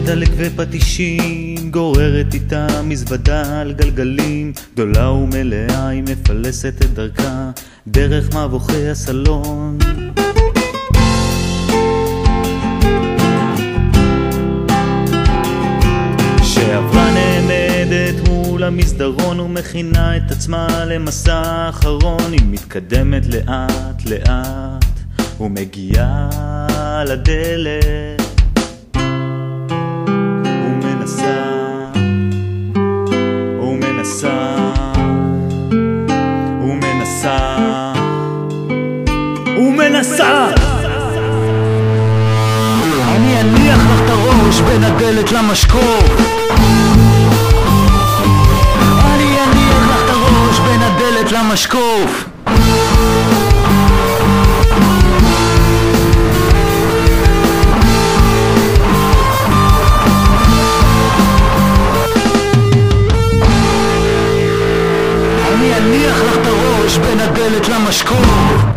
דלק ופטישים, גוררת איתה מזוודה על גלגלים, גדולה ומלאה היא מפלסת את דרכה דרך מבוכי הסלון. שעברה נעמדת מול המסדרון ומכינה את עצמה למסע האחרון. היא מתקדמת לאט לאט ומגיעה לדלת ומנסה. אני אניח לך את הראש בין הדלת למשקוף. אני אניח לך את הראש בין הדלת למשקוף. אני אניח לך את הראש בין הדלת למשקוף.